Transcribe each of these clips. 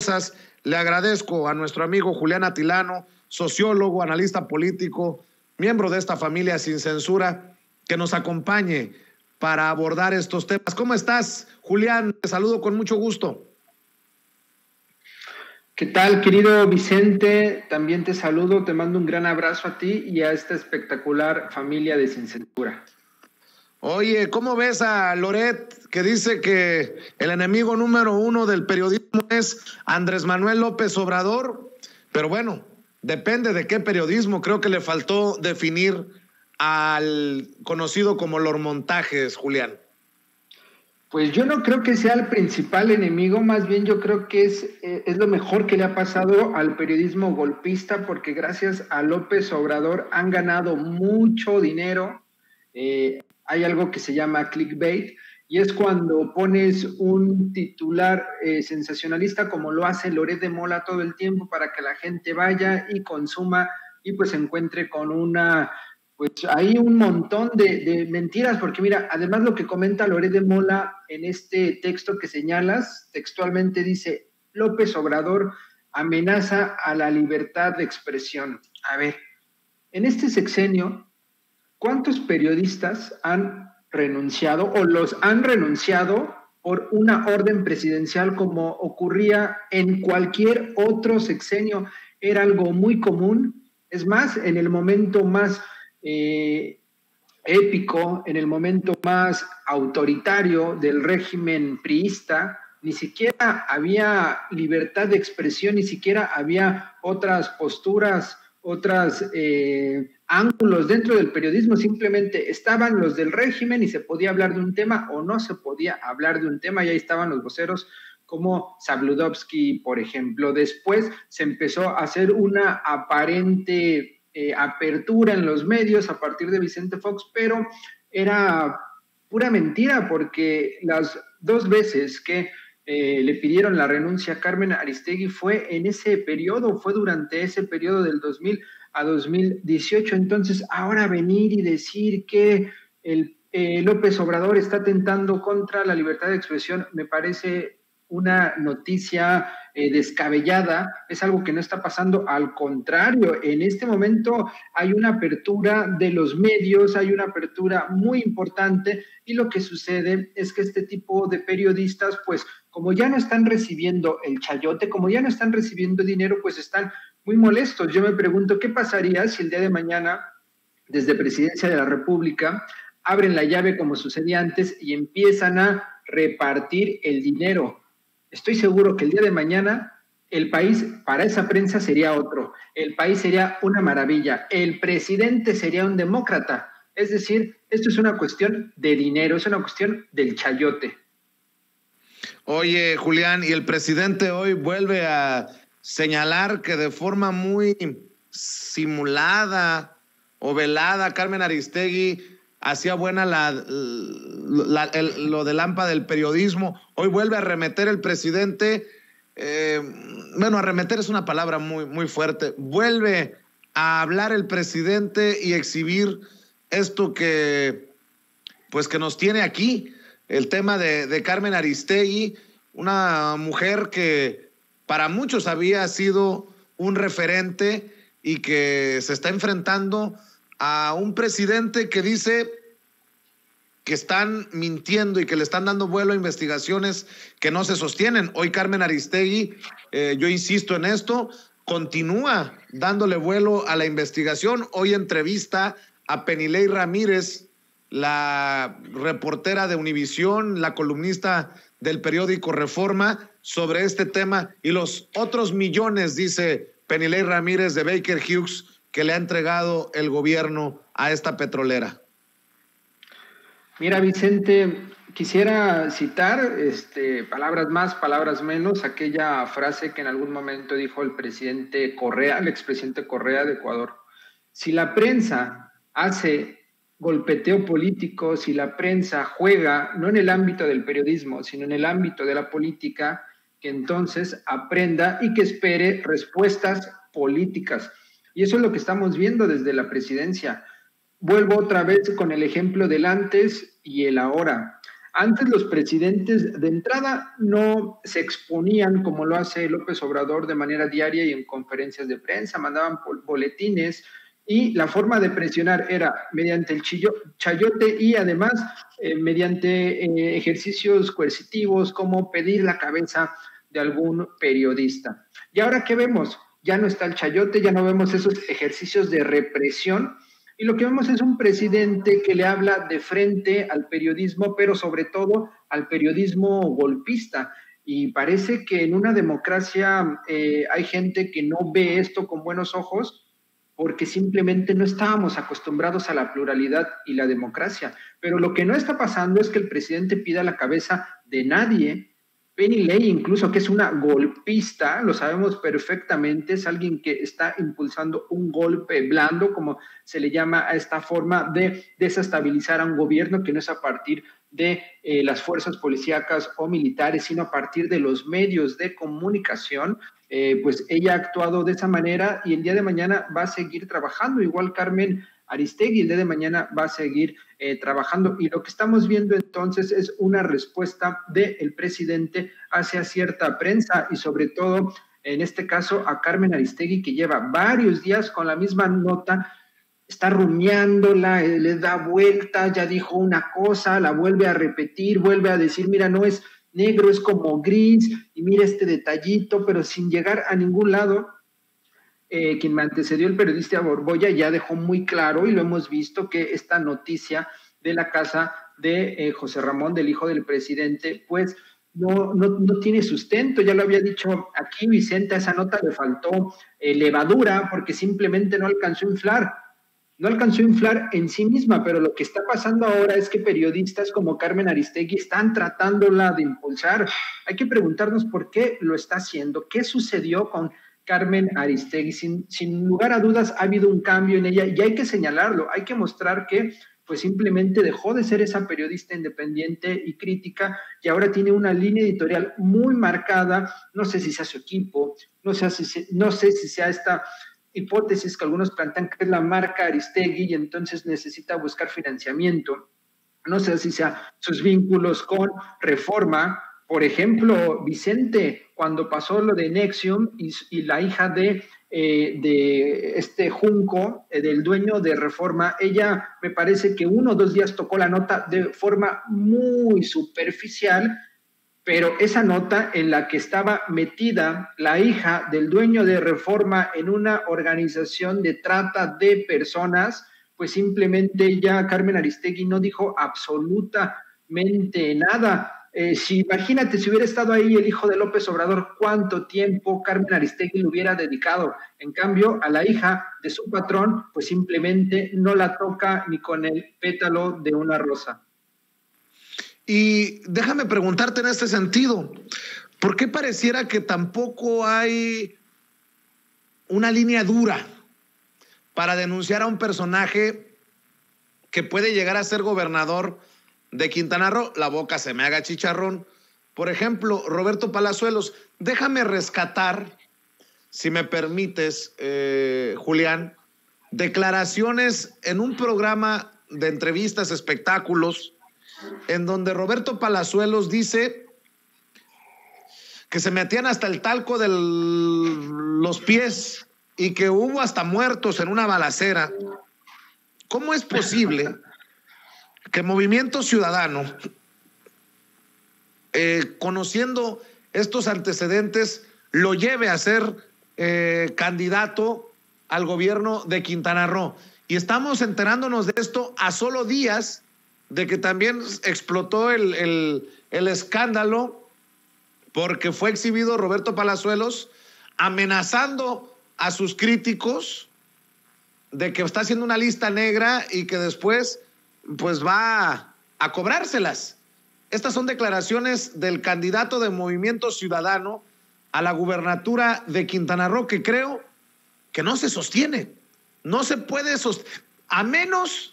empresas. Le agradezco a nuestro amigo Julián Atilano, sociólogo, analista político, miembro de esta familia Sin Censura, que nos acompañe para abordar estos temas. ¿Cómo estás, Julián? Te saludo con mucho gusto. ¿Qué tal, querido Vicente? También te saludo, te mando un gran abrazo a ti y a esta espectacular familia de Sin Censura. Oye, ¿cómo ves a Loret, que dice que el enemigo número uno del periodismo es Andrés Manuel López Obrador? Pero bueno, depende de qué periodismo. Creo que le faltó definir al conocido como los montajes, Julián. Pues yo no creo que sea el principal enemigo, más bien yo creo que es lo mejor que le ha pasado al periodismo golpista, porque gracias a López Obrador han ganado mucho dinero. Hay algo que se llama clickbait, y es cuando pones un titular sensacionalista, como lo hace Loret de Mola todo el tiempo, para que la gente vaya y consuma y pues se encuentre con pues hay un montón de mentiras, porque mira, además lo que comenta Loret de Mola en este texto que señalas, textualmente dice: López Obrador amenaza a la libertad de expresión. A ver, en este sexenio, ¿cuántos periodistas han renunciado o los han renunciado por una orden presidencial, como ocurría en cualquier otro sexenio? Era algo muy común. Es más, en el momento más épico, en el momento más autoritario del régimen priista, ni siquiera había libertad de expresión, ni siquiera había otras posturas, otros ángulos dentro del periodismo. Simplemente estaban los del régimen y se podía hablar de un tema o no se podía hablar de un tema, y ahí estaban los voceros como Zabludovsky, por ejemplo. Después se empezó a hacer una aparente apertura en los medios a partir de Vicente Fox, pero era pura mentira, porque las dos veces que le pidieron la renuncia a Carmen Aristegui fue en ese periodo, fue durante ese periodo del 2000 a 2018. Entonces, ahora venir y decir que López Obrador está atentando contra la libertad de expresión me parece una noticia descabellada. Es algo que no está pasando. Al contrario, en este momento hay una apertura de los medios, hay una apertura muy importante, y lo que sucede es que este tipo de periodistas, pues como ya no están recibiendo el chayote, como ya no están recibiendo dinero, pues están muy molestos. Yo me pregunto, ¿qué pasaría si el día de mañana, desde Presidencia de la República, abren la llave como sucedía antes y empiezan a repartir el dinero? Estoy seguro que el día de mañana el país para esa prensa sería otro. El país sería una maravilla. El presidente sería un demócrata. Es decir, esto es una cuestión de dinero, es una cuestión del chayote. Oye, Julián, y el presidente hoy vuelve a señalar que de forma muy simulada o velada Carmen Aristegui hacía buena lo del AMPA del periodismo. Hoy vuelve a arremeter el presidente. Bueno, arremeter es una palabra muy, muy fuerte. Vuelve a hablar el presidente y exhibir esto que nos tiene aquí, el tema de Carmen Aristegui, una mujer que para muchos había sido un referente y que se está enfrentando a un presidente que dice que están mintiendo y que le están dando vuelo a investigaciones que no se sostienen. Hoy Carmen Aristegui, yo insisto en esto, continúa dándole vuelo a la investigación. Hoy entrevista a Penilei Ramírez, la reportera de Univisión, la columnista del periódico Reforma, sobre este tema y los otros millones, dice Penilei Ramírez, de Baker Hughes, que le ha entregado el gobierno a esta petrolera. Mira, Vicente, quisiera citar palabras más, palabras menos, aquella frase que en algún momento dijo el presidente Correa, el expresidente Correa de Ecuador. Si la prensa hace golpeteo político, si la prensa juega no en el ámbito del periodismo, sino en el ámbito de la política, que entonces aprenda y que espere respuestas políticas. Y eso es lo que estamos viendo desde la presidencia. Vuelvo otra vez con el ejemplo del antes y el ahora. Antes los presidentes de entrada no se exponían como lo hace López Obrador de manera diaria y en conferencias de prensa, mandaban boletines y la forma de presionar era mediante el chayote y además mediante ejercicios coercitivos como pedir la cabeza de algún periodista. ¿Y ahora qué vemos? Ya no está el chayote, ya no vemos esos ejercicios de represión, y lo que vemos es un presidente que le habla de frente al periodismo, pero sobre todo al periodismo golpista. Y parece que en una democracia hay gente que no ve esto con buenos ojos porque simplemente no estábamos acostumbrados a la pluralidad y la democracia. Pero lo que no está pasando es que el presidente pida la cabeza de nadie. Penny Lane, incluso, que es una golpista, lo sabemos perfectamente, es alguien que está impulsando un golpe blando, como se le llama a esta forma de desestabilizar a un gobierno, que no es a partir de las fuerzas policíacas o militares, sino a partir de los medios de comunicación. Pues ella ha actuado de esa manera y el día de mañana va a seguir trabajando, igual Carmen Aristegui el día de mañana va a seguir trabajando, y lo que estamos viendo entonces es una respuesta del presidente hacia cierta prensa y sobre todo en este caso a Carmen Aristegui, que lleva varios días con la misma nota, está rumiándola, le da vuelta, ya dijo una cosa, la vuelve a repetir, vuelve a decir, mira, no es negro, es como gris, y mira este detallito, pero sin llegar a ningún lado. Quien me antecedió, el periodista Borbolla, ya dejó muy claro, y lo hemos visto, que esta noticia de la casa de José Ramón, del hijo del presidente, pues no tiene sustento. Ya lo había dicho aquí Vicente, a esa nota le faltó levadura porque simplemente no alcanzó a inflar. No alcanzó a inflar en sí misma, pero lo que está pasando ahora es que periodistas como Carmen Aristegui están tratándola de impulsar. Hay que preguntarnos por qué lo está haciendo, qué sucedió con Carmen Aristegui. Sin lugar a dudas ha habido un cambio en ella y hay que señalarlo, hay que mostrar que pues simplemente dejó de ser esa periodista independiente y crítica y ahora tiene una línea editorial muy marcada. No sé si sea su equipo, no sé si sea esta hipótesis que algunos plantean que es la marca Aristegui y entonces necesita buscar financiamiento. No sé si sea sus vínculos con Reforma. Por ejemplo, Vicente, cuando pasó lo de Nexium y la hija de este Junco, del dueño de Reforma, ella me parece que 1 o 2 días tocó la nota de forma muy superficial, pero esa nota en la que estaba metida la hija del dueño de Reforma en una organización de trata de personas, pues simplemente ya Carmen Aristegui no dijo absolutamente nada. Imagínate, si hubiera estado ahí el hijo de López Obrador, cuánto tiempo Carmen Aristegui le hubiera dedicado. En cambio, a la hija de su patrón, pues simplemente no la toca ni con el pétalo de una rosa. Y déjame preguntarte en este sentido, ¿por qué pareciera que tampoco hay una línea dura para denunciar a un personaje que puede llegar a ser gobernador de Quintana Roo? La boca se me haga chicharrón. Por ejemplo, Roberto Palazuelos. Déjame rescatar, si me permites, Julián, declaraciones en un programa de entrevistas, espectáculos, en donde Roberto Palazuelos dice que se metían hasta el talco de los pies y que hubo hasta muertos en una balacera. ¿Cómo es posible que Movimiento Ciudadano, conociendo estos antecedentes, lo lleve a ser candidato al gobierno de Quintana Roo? Y estamos enterándonos de esto a solo días de que también explotó el escándalo porque fue exhibido Roberto Palazuelos amenazando a sus críticos de que está haciendo una lista negra y que después pues va a cobrárselas. Estas son declaraciones del candidato de Movimiento Ciudadano a la gubernatura de Quintana Roo, que creo que no se sostiene. No se puede sostener, a menos,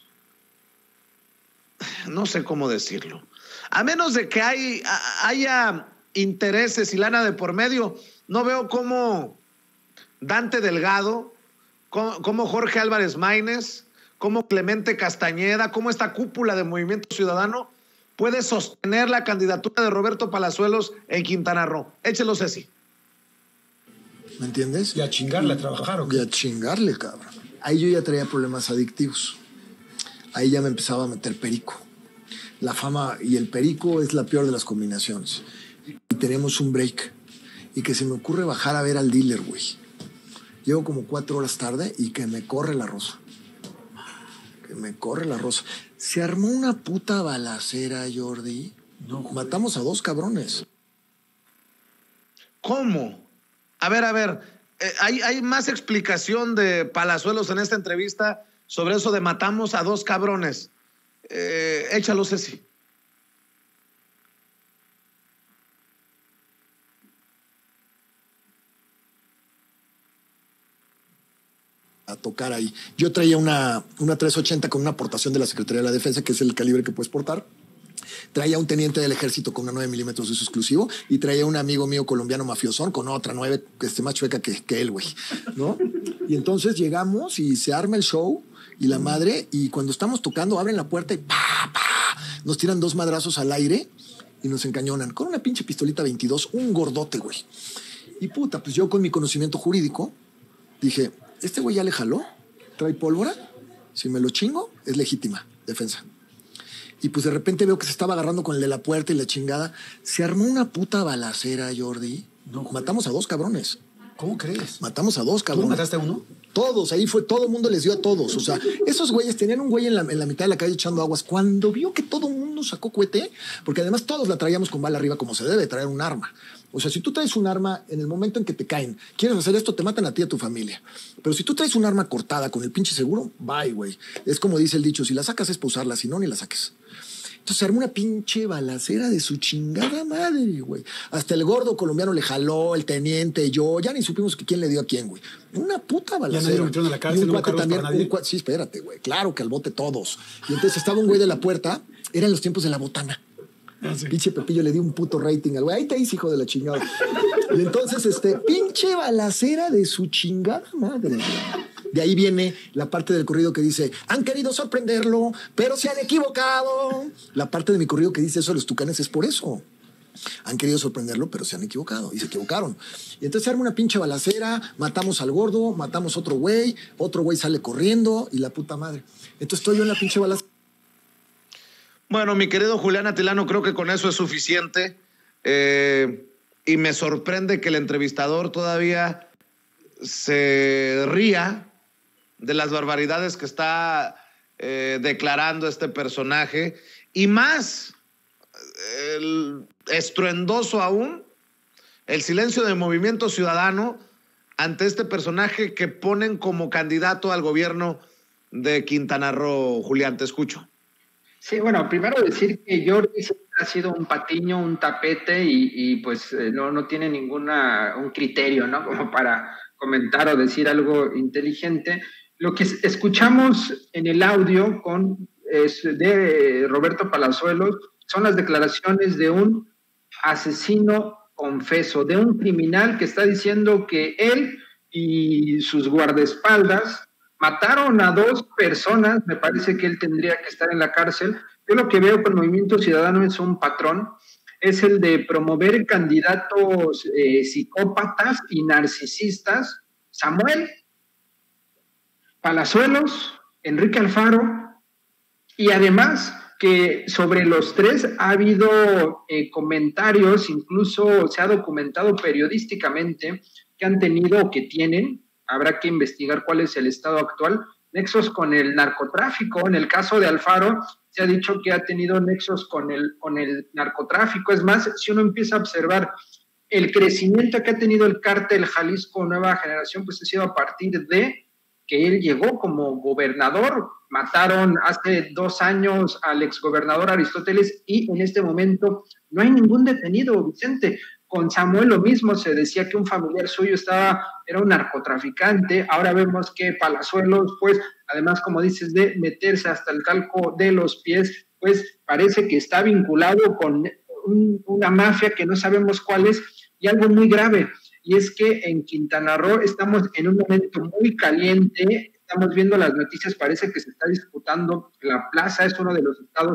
no sé cómo decirlo, a menos de que haya intereses y lana de por medio. No veo cómo Dante Delgado, cómo Jorge Álvarez Maínez, cómo Clemente Castañeda, cómo esta cúpula de Movimiento Ciudadano puede sostener la candidatura de Roberto Palazuelos en Quintana Roo. Échelo, Ceci. ¿Me entiendes? Y a chingarle a trabajar, ¿o qué? Y a chingarle, cabrón. Ahí yo ya traía problemas adictivos. Ahí ya me empezaba a meter perico. La fama y el perico es la peor de las combinaciones. Y tenemos un break. Y que se me ocurre bajar a ver al dealer, güey. Llego como 4 horas tarde y que me corre la rosa. Que me corre la rosa. Se armó una puta balacera, Jordi. No, matamos a 2 cabrones. ¿Cómo? A ver. ¿Hay más explicación de Palazuelos en esta entrevista sobre eso de matamos a 2 cabrones? Échalo, Ceci. A tocar ahí. Yo traía una 380 con una aportación de la Secretaría de la Defensa, que es el calibre que puedes portar. Traía un teniente del ejército con una 9 milímetros de uso exclusivo y traía un amigo mío colombiano mafiosón con otra 9 más chueca que él, güey, ¿no? Y entonces llegamos y se arma el show y la madre, y cuando estamos tocando abren la puerta y ¡pa! Nos tiran 2 madrazos al aire y nos encañonan con una pinche pistolita 22, un gordote, güey. Y puta, pues yo con mi conocimiento jurídico dije, este güey ya le jaló, trae pólvora, si me lo chingo es legítima defensa. Y pues de repente veo que se estaba agarrando con el de la puerta y la chingada. Se armó una puta balacera, Jordi. No, matamos a 2 cabrones. ¿Cómo crees? Matamos a 2 cabrones. ¿Tú mataste a uno? Todos, ahí fue, todo el mundo les dio a todos. O sea, esos güeyes tenían un güey en la mitad de la calle echando aguas. Cuando vio que todo el mundo sacó cohete, porque además todos la traíamos con bala arriba como se debe traer un arma. O sea, si tú traes un arma en el momento en que te caen, quieres hacer esto, te matan a ti y a tu familia. Pero si tú traes un arma cortada con el pinche seguro, bye, güey. Es como dice el dicho, si la sacas es para usarla, si no, ni la saques. Entonces se armó una pinche balacera de su chingada madre, güey. Hasta el gordo colombiano le jaló, el teniente, yo. Ya ni supimos quién le dio a quién, güey. Una puta balacera. Ya nadie lo metieron a la cárcel, no también. Sí, espérate, güey. Claro que al bote todos. Y entonces estaba un güey de la puerta. Eran los tiempos de la botana. Ah, sí. Pinche Pepillo le dio un puto rating al güey. Ahí te hice, hijo de la chingada. Y entonces, pinche balacera de su chingada madre, güey. De ahí viene la parte del corrido que dice, han querido sorprenderlo, pero se han equivocado. La parte de mi corrido que dice eso de los Tucanes es por eso. Han querido sorprenderlo, pero se han equivocado. Y se equivocaron. Y entonces se arma una pinche balacera, matamos al gordo, matamos otro güey sale corriendo y la puta madre. Entonces estoy yo en la pinche balacera. Bueno, mi querido Julián Atilano, creo que con eso es suficiente. Y me sorprende que el entrevistador todavía se ría de las barbaridades que está declarando este personaje, y más estruendoso aún el silencio del Movimiento Ciudadano ante este personaje que ponen como candidato al gobierno de Quintana Roo. Julián, te escucho. Sí, bueno, primero decir que Jordi ha sido un patiño, un tapete y pues no tiene un criterio, ¿no? Como para comentar o decir algo inteligente. Lo que escuchamos en el audio de Roberto Palazuelos son las declaraciones de un asesino confeso, de un criminal que está diciendo que él y sus guardaespaldas mataron a 2 personas. Me parece que él tendría que estar en la cárcel. Yo lo que veo con el Movimiento Ciudadano es un patrón, es el de promover candidatos psicópatas y narcisistas. Samuel, Palazuelos, Enrique Alfaro, y además que sobre los 3 ha habido comentarios, incluso se ha documentado periodísticamente que han tenido o que tienen, habrá que investigar cuál es el estado actual, nexos con el narcotráfico. En el caso de Alfaro se ha dicho que ha tenido nexos con el narcotráfico. Es más, si uno empieza a observar el crecimiento que ha tenido el cártel Jalisco Nueva Generación, pues ha sido a partir de que él llegó como gobernador. Mataron hace 2 años al exgobernador Aristóteles y en este momento no hay ningún detenido, Vicente. Con Samuel lo mismo, se decía que un familiar suyo era un narcotraficante. Ahora vemos que Palazuelos, pues, además, como dices, de meterse hasta el calco de los pies, pues parece que está vinculado con una mafia que no sabemos cuál es, y algo muy grave. Y es que en Quintana Roo estamos en un momento muy caliente, estamos viendo las noticias, parece que se está disputando la plaza, es uno de los estados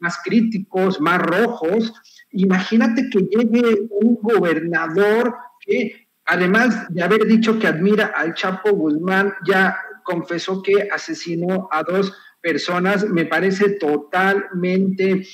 más críticos, más rojos. Imagínate que llegue un gobernador que, además de haber dicho que admira al Chapo Guzmán, ya confesó que asesinó a 2 personas. Me parece totalmente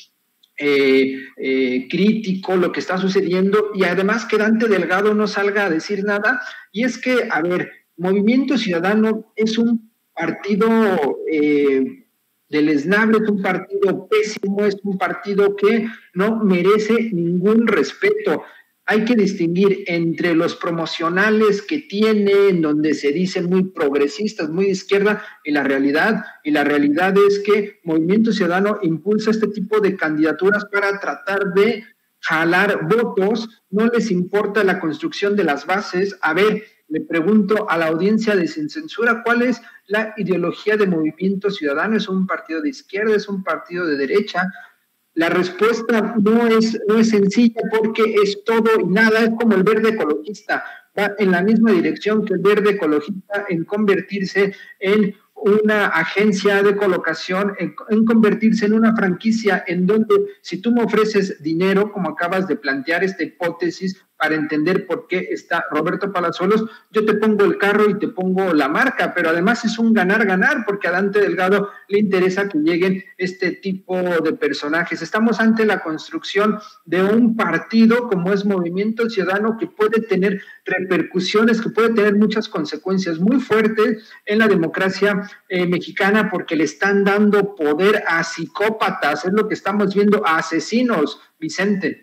crítico lo que está sucediendo, y además que Dante Delgado no salga a decir nada. Y es que, a ver, Movimiento Ciudadano es un partido deleznable, es un partido pésimo, es un partido que no merece ningún respeto. Hay que distinguir entre los promocionales que tiene, en donde se dicen muy progresistas, muy de izquierda, y la realidad. Y la realidad es que Movimiento Ciudadano impulsa este tipo de candidaturas para tratar de jalar votos, no les importa la construcción de las bases. A ver, le pregunto a la audiencia de Sin Censura, ¿cuál es la ideología de Movimiento Ciudadano? ¿Es un partido de izquierda? ¿Es un partido de derecha? La respuesta no es sencilla, porque es todo y nada. Es como el Verde Ecologista, va en la misma dirección que el Verde Ecologista en convertirse en una agencia de colocación, en convertirse en una franquicia, en donde si tú me ofreces dinero, como acabas de plantear esta hipótesis, para entender por qué está Roberto Palazuelos, yo te pongo el carro y te pongo la marca, pero además es un ganar-ganar, porque a Dante Delgado le interesa que lleguen este tipo de personajes. Estamos ante la construcción de un partido como es Movimiento Ciudadano, que puede tener repercusiones, que puede tener muchas consecuencias muy fuertes en la democracia mexicana, porque le están dando poder a psicópatas, es lo que estamos viendo, a asesinos, Vicente.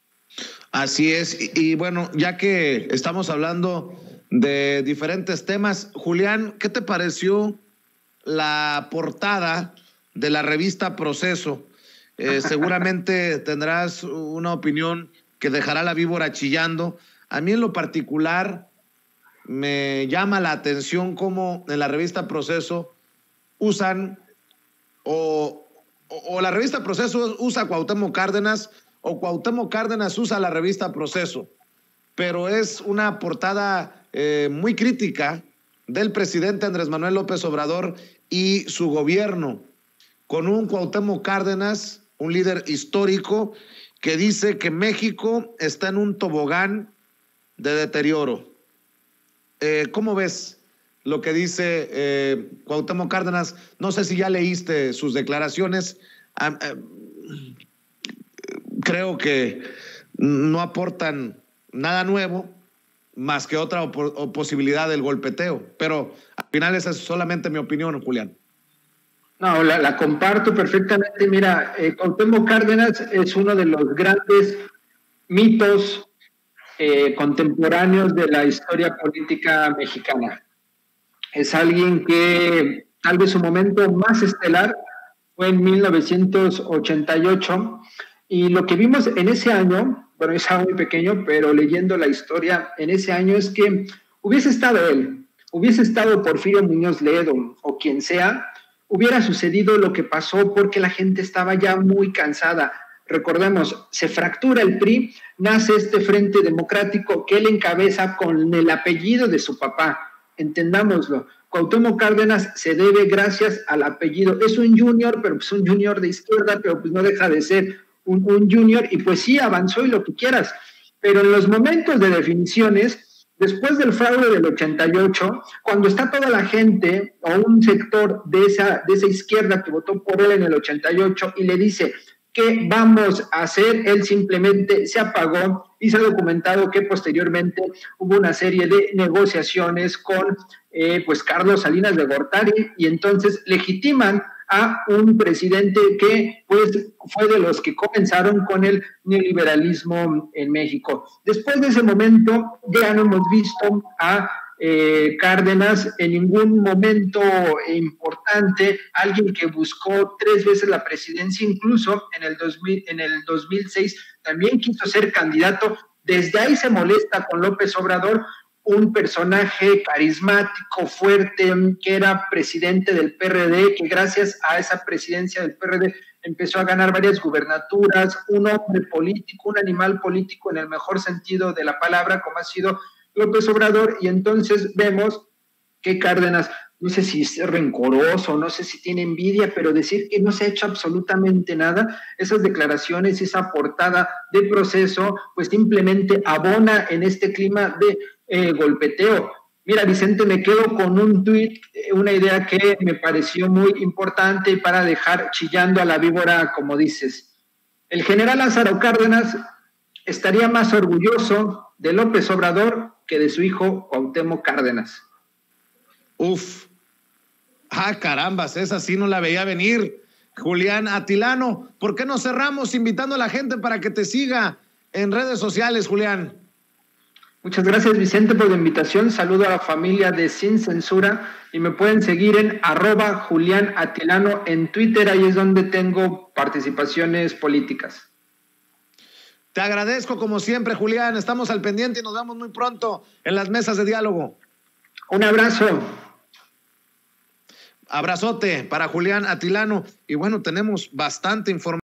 Así es, y bueno, ya que estamos hablando de diferentes temas, Julián, ¿qué te pareció la portada de la revista Proceso? Seguramente tendrás una opinión que dejará la víbora chillando. A mí en lo particular me llama la atención cómo en la revista Proceso usan, o la revista Proceso usa a Cuauhtémoc Cárdenas, o Cuauhtémoc Cárdenas usa la revista Proceso, pero es una portada muy crítica del presidente Andrés Manuel López Obrador y su gobierno, con un Cuauhtémoc Cárdenas, un líder histórico, que dice que México está en un tobogán de deterioro. ¿Cómo ves lo que dice Cuauhtémoc Cárdenas? No sé si ya leíste sus declaraciones. Creo que no aportan nada nuevo más que otra posibilidad del golpeteo, pero al final esa es solamente mi opinión, Julián. No, la comparto perfectamente. Mira, Cuauhtémoc Cárdenas es uno de los grandes mitos contemporáneos de la historia política mexicana. Es alguien que tal vez su momento más estelar fue en 1988, y lo que vimos en ese año, bueno, es algo muy pequeño, pero leyendo la historia en ese año, es que hubiese estado él, hubiese estado Porfirio Muñoz Ledo o quien sea, hubiera sucedido lo que pasó, porque la gente estaba ya muy cansada. Recordemos, se fractura el PRI, nace este Frente Democrático que él encabeza con el apellido de su papá, entendámoslo. Cuauhtémoc Cárdenas se debe gracias al apellido. Es un junior, pero pues un junior de izquierda, pero pues no deja de ser un junior, y pues sí, avanzó y lo que quieras. Pero en los momentos de definiciones, después del fraude del 88, cuando está toda la gente o un sector de esa izquierda que votó por él en el 88 y le dice, ¿qué vamos a hacer? Él simplemente se apagó, y se ha documentado que posteriormente hubo una serie de negociaciones con pues Carlos Salinas de Gortari, y entonces legitiman a un presidente que pues fue de los que comenzaron con el neoliberalismo en México. Después de ese momento ya no hemos visto a Cárdenas en ningún momento importante, alguien que buscó 3 veces la presidencia, incluso en el 2006 también quiso ser candidato. Desde ahí se molesta con López Obrador, un personaje carismático, fuerte, que era presidente del PRD, que gracias a esa presidencia del PRD empezó a ganar varias gubernaturas, un hombre político, un animal político en el mejor sentido de la palabra, como ha sido López Obrador. Y entonces vemos que Cárdenas, no sé si es rencoroso, no sé si tiene envidia, pero decir que no se ha hecho absolutamente nada, esas declaraciones, esa portada de Proceso, pues simplemente abona en este clima de golpeteo. Mira, Vicente, me quedo con un tuit, una idea que me pareció muy importante para dejar chillando a la víbora, como dices. El general Lázaro Cárdenas estaría más orgulloso de López Obrador que de su hijo Cuauhtémoc Cárdenas. Uf. Carambas, esa sí no la veía venir. Julián Atilano, ¿por qué no cerramos invitando a la gente para que te siga en redes sociales, Julián? Muchas gracias, Vicente, por la invitación. Saludo a la familia de Sin Censura y me pueden seguir en @Julián Atilano en Twitter. Ahí es donde tengo participaciones políticas. Te agradezco como siempre, Julián. Estamos al pendiente y nos vemos muy pronto en las mesas de diálogo. Un abrazo. Abrazote para Julián Atilano. Y bueno, tenemos bastante información.